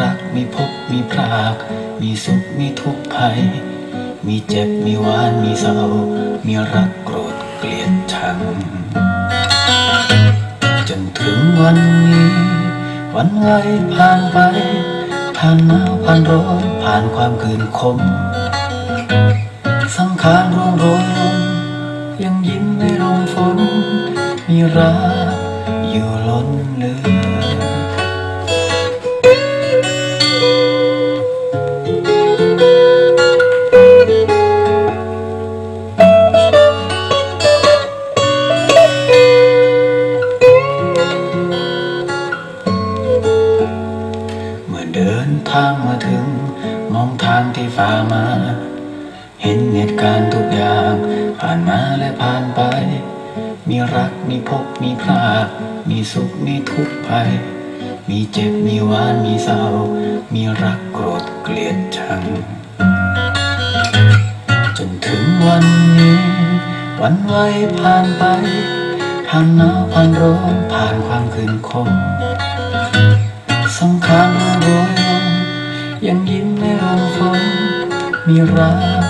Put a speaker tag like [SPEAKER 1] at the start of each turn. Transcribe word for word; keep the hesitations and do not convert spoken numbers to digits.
[SPEAKER 1] รักมีพบมีพรากมีสุขมีทุกข์ภัยมีเจ็บมีหวานมีเศร้ามีรักโกรธเกลียดชังจนถึงวันนี้วันไหวผ่านไปผ่านหนาวผ่านร้อนผ่านความคืนคมสังขารร่วงโรยลงยังยิ้มในลมฝนมีรักอยู่ล้นเหลือเดินทางมาถึงมองทางที่ฝ่ามาเห็นเหตุการณ์ทุกอย่างผ่านมาและผ่านไปมีรักมีพบมีพรากมีสุขมีทุกข์ภัยมีเจ็บมีหวานมีเศร้ามีรักโกรธเกลียดชังจนถึงวันนี้วันไหวผ่านไปผ่านหนาวผ่านร้อนผ่านความคืนคมสังขารร่วงโรยลงยังยิ้มในลมฝนมีรัก